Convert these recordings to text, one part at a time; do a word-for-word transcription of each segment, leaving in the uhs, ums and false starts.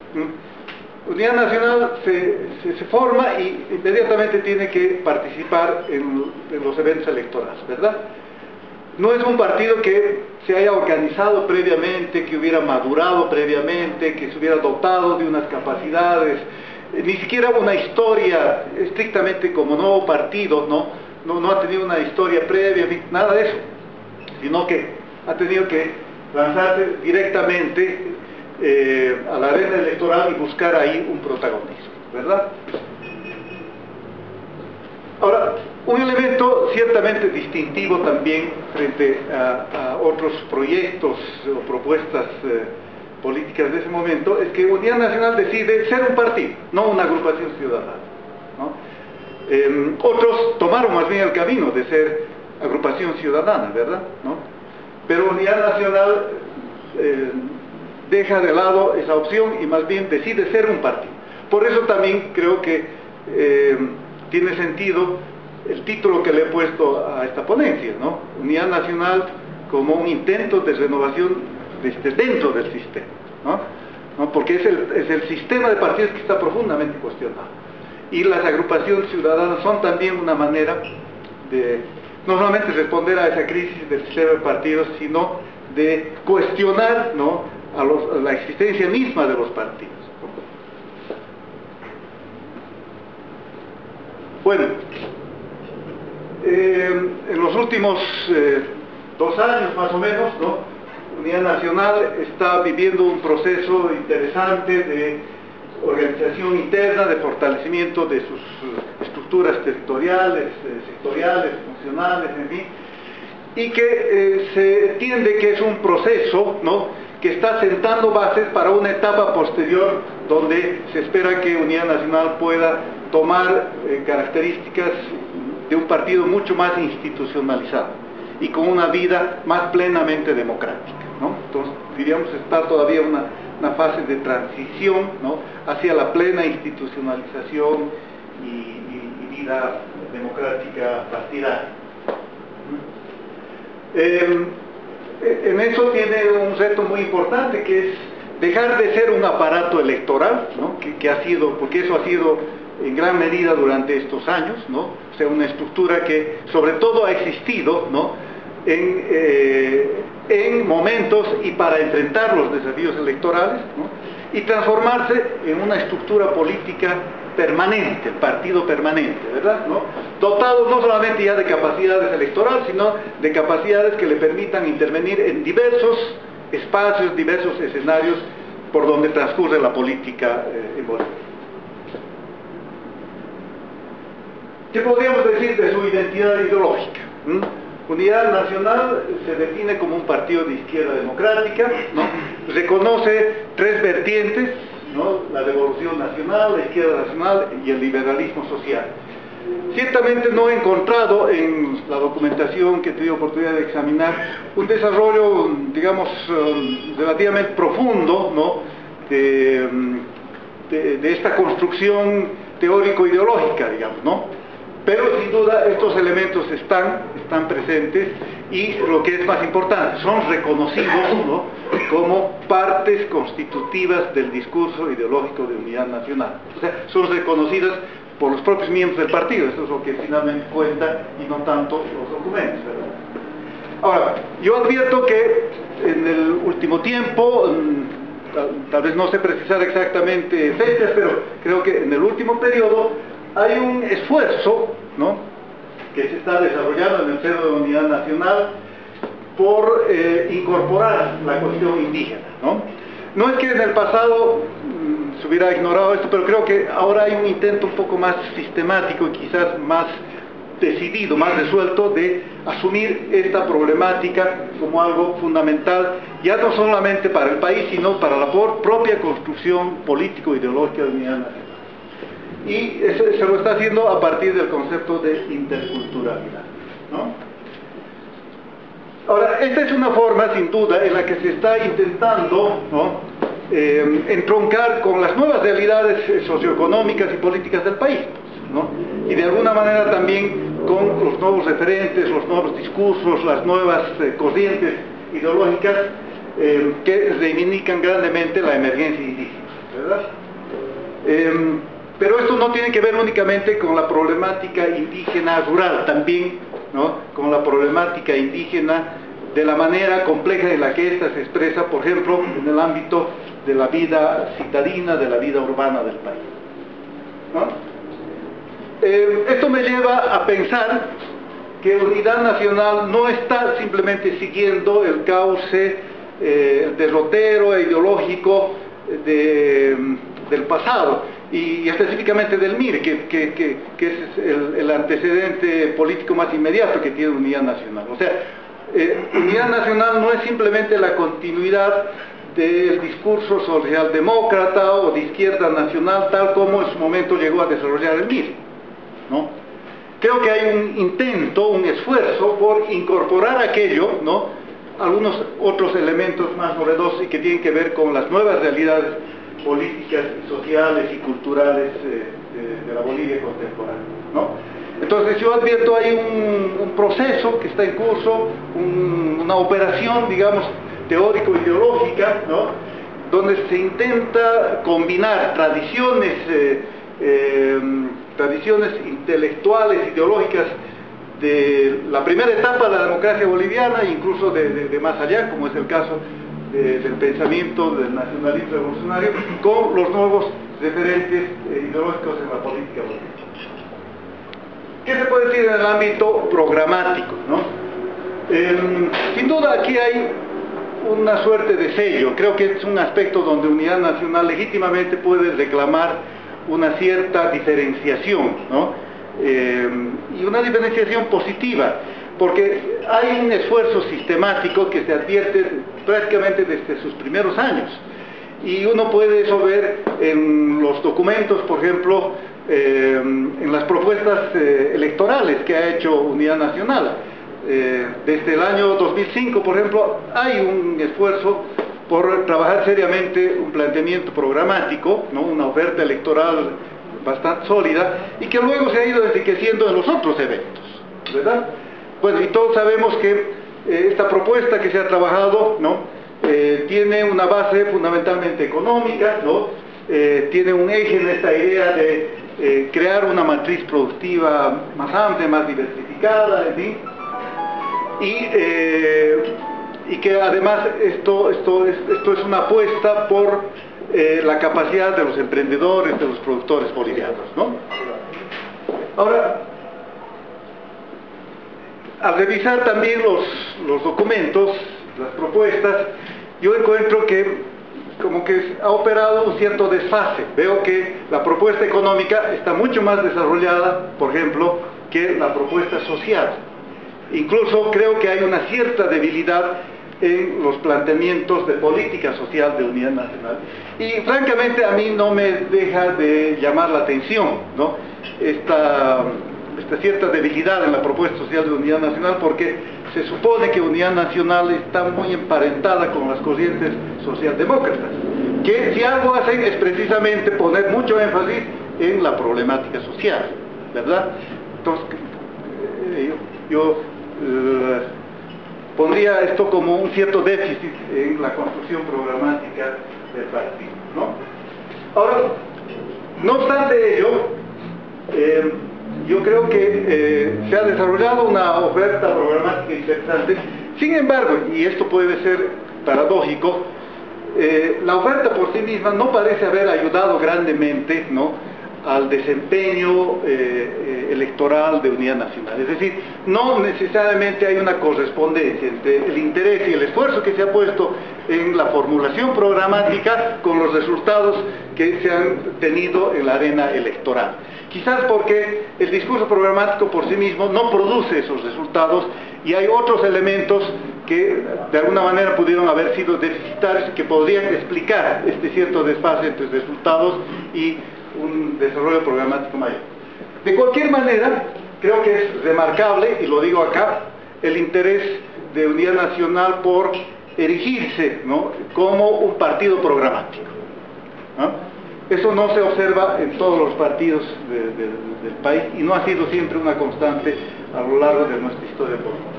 Unidad Nacional se, se, se forma y inmediatamente tiene que participar en, en los eventos electorales, ¿verdad? No es un partido que se haya organizado previamente, que hubiera madurado previamente, que se hubiera dotado de unas capacidades, eh, ni siquiera una historia estrictamente como nuevo partido, ¿no? No, no ha tenido una historia previa, nada de eso, sino que ha tenido que lanzarse directamente eh, a la arena electoral y buscar ahí un protagonismo, ¿verdad? Ahora, un elemento ciertamente distintivo también frente a, a otros proyectos o propuestas eh, políticas de ese momento es que Unidad Nacional decide ser un partido, no una agrupación ciudadana, ¿no? Eh, otros tomaron más bien el camino de ser agrupación ciudadana, ¿verdad? ¿No? Pero Unidad Nacional eh, deja de lado esa opción y más bien decide ser un partido. Por eso también creo que eh, tiene sentido el título que le he puesto a esta ponencia, ¿no? Unidad Nacional como un intento de renovación desde dentro del sistema, ¿no? ¿No? Porque es el, es el sistema de partidos que está profundamente cuestionado. Y las agrupaciones ciudadanas son también una manera de no solamente responder a esa crisis del sistema de partidos, sino de cuestionar, ¿no?, a, los, a la existencia misma de los partidos. Bueno, eh, en los últimos eh, dos años más o menos, ¿no?, Unidad Nacional está viviendo un proceso interesante de organización interna, de fortalecimiento de sus estructuras territoriales, eh, sectoriales, funcionales, en fin, y que eh, se entiende que es un proceso, ¿no?, que está sentando bases para una etapa posterior donde se espera que Unidad Nacional pueda tomar eh, características de un partido mucho más institucionalizado y con una vida más plenamente democrática, ¿no? Entonces, diríamos, está todavía una, una fase de transición, ¿no?, hacia la plena institucionalización y, y, y vida democrática partidaria. Eh, en eso tiene un reto muy importante, que es dejar de ser un aparato electoral, ¿no?, que, que ha sido, porque eso ha sido en gran medida durante estos años, ¿no?, o sea, una estructura que sobre todo ha existido, ¿no?, en, eh, en momentos y para enfrentar los desafíos electorales, ¿no?, y transformarse en una estructura política permanente, partido permanente, ¿verdad?, ¿no?, dotado no solamente ya de capacidades electorales, sino de capacidades que le permitan intervenir en diversos espacios, diversos escenarios por donde transcurre la política eh, en Bolivia. ¿Qué podríamos decir de su identidad ideológica? ¿Mm? Unidad Nacional se define como un partido de izquierda democrática, ¿no?, reconoce tres vertientes, ¿no?, la revolución nacional, la izquierda nacional y el liberalismo social. Ciertamente no he encontrado en la documentación que he tenido oportunidad de examinar un desarrollo, digamos, relativamente profundo, ¿no?, de, de, de esta construcción teórico-ideológica, digamos, ¿no? Pero sin duda estos elementos están, están presentes y lo que es más importante, son reconocidos, ¿no?, como partes constitutivas del discurso ideológico de Unidad Nacional. O sea, son reconocidas por los propios miembros del partido, eso es lo que finalmente cuenta y no tanto los documentos, ¿verdad? Ahora, yo advierto que en el último tiempo, tal, tal vez no sé precisar exactamente fechas, pero creo que en el último periodo hay un esfuerzo, ¿no?, que se está desarrollando en el seno de Unidad Nacional por eh, incorporar la cuestión indígena, ¿no? No es que en el pasado mmm, se hubiera ignorado esto, pero creo que ahora hay un intento un poco más sistemático y quizás más decidido, más resuelto de asumir esta problemática como algo fundamental, ya no solamente para el país, sino para la propia construcción político-ideológica de Unidad Nacional. Y eso se lo está haciendo a partir del concepto de interculturalidad, ¿no? Ahora, esta es una forma, sin duda, en la que se está intentando, ¿no?, eh, entroncar con las nuevas realidades socioeconómicas y políticas del país, ¿no?, y de alguna manera también con los nuevos referentes, los nuevos discursos, las nuevas eh, corrientes ideológicas eh, que reivindican grandemente la emergencia indígena. ¿verdad? Eh, pero esto no tiene que ver únicamente con la problemática indígena rural, también, ¿no?, con la problemática indígena de la manera compleja en la que ésta se expresa, por ejemplo, en el ámbito de la vida citadina, de la vida urbana del país, ¿no? Eh, esto me lleva a pensar que Unidad Nacional no está simplemente siguiendo el cauce eh, derrotero e ideológico de, del pasado, y específicamente del M I R, que, que, que, que es el, el antecedente político más inmediato que tiene Unidad Nacional. O sea, eh, Unidad Nacional no es simplemente la continuidad del discurso socialdemócrata o de izquierda nacional tal como en su momento llegó a desarrollar el M I R, ¿no? Creo que hay un intento, un esfuerzo por incorporar aquello, ¿no?, algunos otros elementos más novedosos y que tienen que ver con las nuevas realidades políticas, sociales y culturales eh, de, de la Bolivia contemporánea, ¿no? Entonces yo advierto hay un, un proceso que está en curso, un, una operación, digamos, teórico-ideológica, ¿no?, donde se intenta combinar tradiciones eh, eh, tradiciones intelectuales, ideológicas de la primera etapa de la democracia boliviana, incluso de, de, de más allá, como es el caso de, del pensamiento del nacionalismo revolucionario, con los nuevos referentes eh, ideológicos en la política boliviana. ¿Qué se puede decir en el ámbito programático, ¿no? Eh, sin duda aquí hay una suerte de sello. Creo que es un aspecto donde Unidad Nacional legítimamente puede reclamar una cierta diferenciación, ¿no? Eh, y una diferenciación positiva, porque hay un esfuerzo sistemático que se advierte prácticamente desde sus primeros años, y uno puede eso ver en los documentos, por ejemplo, eh, en las propuestas eh, electorales que ha hecho Unidad Nacional. Eh, desde el año dos mil cinco, por ejemplo, hay un esfuerzo por trabajar seriamente un planteamiento programático, ¿no?, una oferta electoral bastante sólida, y que luego se ha ido enriqueciendo en los otros eventos, ¿verdad? Bueno, y todos sabemos que eh, esta propuesta que se ha trabajado, ¿no?, eh, tiene una base fundamentalmente económica, ¿no?, eh, tiene un eje en esta idea de eh, crear una matriz productiva más amplia, más diversificada, en fin, y eh, y que además esto, esto, es, esto es una apuesta por eh, la capacidad de los emprendedores, de los productores bolivianos, ¿no? Ahora, al revisar también los, los documentos, las propuestas, yo encuentro que como que ha operado un cierto desfase. Veo que la propuesta económica está mucho más desarrollada, por ejemplo, que la propuesta social. Incluso creo que hay una cierta debilidad en los planteamientos de política social de Unidad Nacional, y francamente a mí no me deja de llamar la atención, ¿no?, esta, esta cierta debilidad en la propuesta social de Unidad Nacional, porque se supone que Unidad Nacional está muy emparentada con las corrientes socialdemócratas, que si algo hacen es precisamente poner mucho énfasis en la problemática social, ¿verdad? Entonces eh, yo, yo eh, pondría esto como un cierto déficit en la construcción programática del partido, ¿no? Ahora, no obstante ello, eh, yo creo que eh, se ha desarrollado una oferta programática interesante. Sin embargo, y esto puede ser paradójico, eh, la oferta por sí misma no parece haber ayudado grandemente, ¿no?, al desempeño eh, eh, electoral de Unidad Nacional. Es decir, no necesariamente hay una correspondencia entre el interés y el esfuerzo que se ha puesto en la formulación programática con los resultados que se han tenido en la arena electoral. Quizás porque el discurso programático por sí mismo no produce esos resultados, y hay otros elementos que de alguna manera pudieron haber sido deficitarios y que podrían explicar este cierto desfase entre resultados y un desarrollo programático mayor. De cualquier manera, creo que es remarcable, y lo digo acá, el interés de Unidad Nacional por erigirse, ¿no?, como un partido programático, ¿no? Eso no se observa en todos los partidos de, de, del país, y no ha sido siempre una constante a lo largo de nuestra historia política.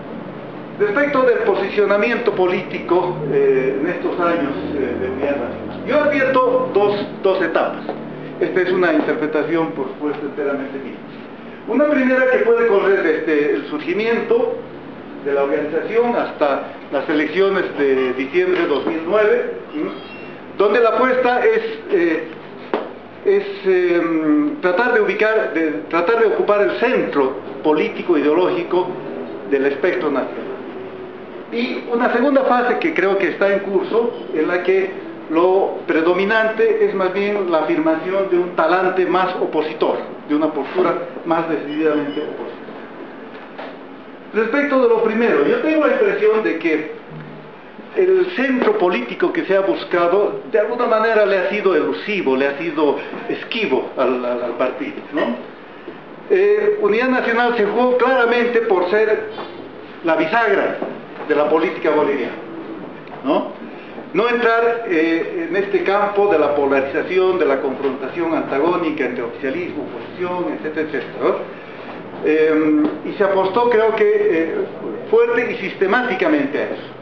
Respecto del posicionamiento político eh, en estos años eh, de Unidad Nacional, Yo advierto dos, dos etapas. Esta es una interpretación, por supuesto, enteramente mía. Una primera que puede correr desde el surgimiento de la organización hasta las elecciones de diciembre de dos mil nueve, ¿sí?, donde la apuesta es, eh, es eh, tratar de ubicar, de, tratar de ocupar el centro político ideológico del espectro nacional. Y una segunda fase que creo que está en curso, en la que lo predominante es más bien la afirmación de un talante más opositor, de una postura más decididamente opositora. Respecto de lo primero, yo tengo la impresión de que el centro político que se ha buscado, de alguna manera le ha sido elusivo, le ha sido esquivo al, al, al partido, ¿no? Eh, Unidad Nacional se jugó claramente por ser la bisagra de la política boliviana, ¿no? No entrar eh, en este campo de la polarización, de la confrontación antagónica entre oficialismo, oposición, etcétera, etcétera, ¿no? Eh, y se apostó, creo que, eh, fuerte y sistemáticamente a eso.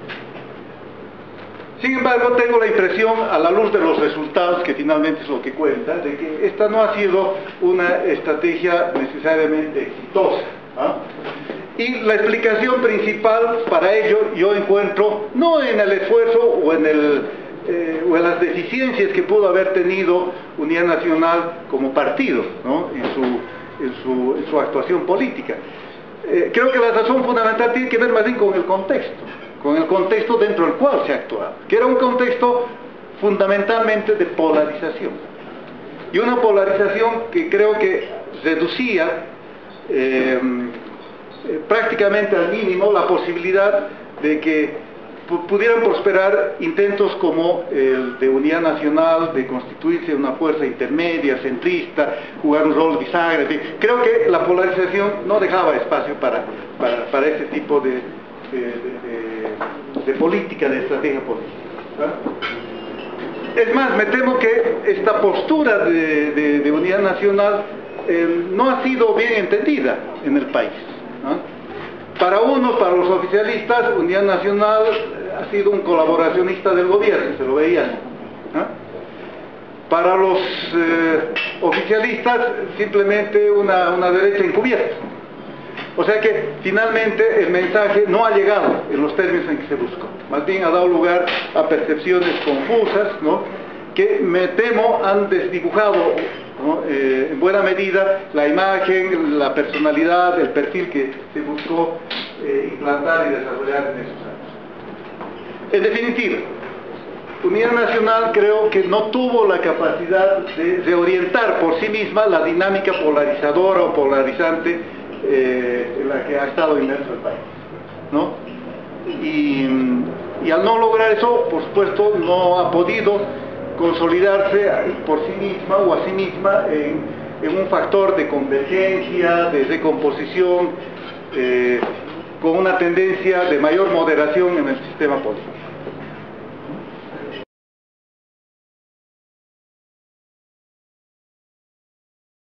Sin embargo, tengo la impresión, a la luz de los resultados, que finalmente es lo que cuenta, de que esta no ha sido una estrategia necesariamente exitosa, ¿no? Y la explicación principal para ello yo encuentro no en el esfuerzo o en, el, eh, o en las deficiencias que pudo haber tenido Unidad Nacional como partido, ¿no?, en, su, en, su, en su actuación política. Eh, creo que la razón fundamental tiene que ver más bien con el contexto, con el contexto dentro del cual se ha actuado, que era un contexto fundamentalmente de polarización. Y una polarización que creo que reducía eh, Eh, prácticamente al mínimo la posibilidad de que pudieran prosperar intentos como el de Unidad Nacional, de constituirse una fuerza intermedia, centrista, jugar un rol bisagra. En fin, creo que la polarización no dejaba espacio para, para, para ese tipo de, de, de, de, de política, de estrategia política, ¿no? Es más, me temo que esta postura de, de, de Unidad Nacional eh, no ha sido bien entendida en el país, ¿no? Para unos, para los oficialistas, Unidad Nacional ha sido un colaboracionista del gobierno, se lo veían, ¿no? Para los eh, oficialistas, simplemente una, una derecha encubierta. O sea que finalmente el mensaje no ha llegado en los términos en que se buscó, más bien ha dado lugar a percepciones confusas, ¿no?, que me temo han desdibujado, ¿no?, eh, en buena medida la imagen, la personalidad, el perfil que se buscó eh, implantar y desarrollar en esos años. En definitiva, Unidad Nacional creo que no tuvo la capacidad de reorientar por sí misma la dinámica polarizadora o polarizante eh, en la que ha estado inmerso el país, ¿no? Y, y al no lograr eso, por supuesto, no ha podido consolidarse por sí misma o a sí misma en, en un factor de convergencia, de recomposición, eh, con una tendencia de mayor moderación en el sistema político.